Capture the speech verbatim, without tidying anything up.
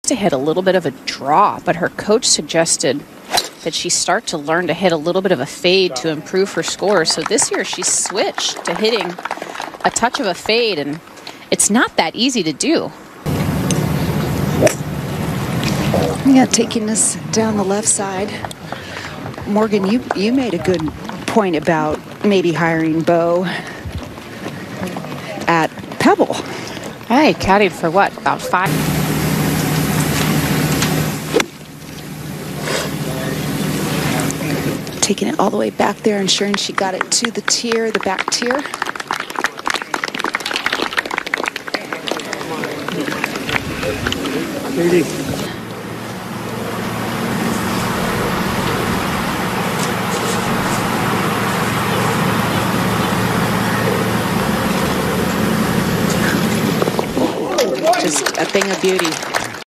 to hit a little bit of a draw, but her coach suggested that she start to learn to hit a little bit of a fade to improve her score. So this year she switched to hitting a touch of a fade, and it's not that easy to do. Yeah, taking this down the left side. Morgan, you, you made a good point about maybe hiring Bo at Pebble. Hey, caddied for what, about five? Taking it all the way back there, ensuring she got it to the tier, the back tier. Just a thing of beauty.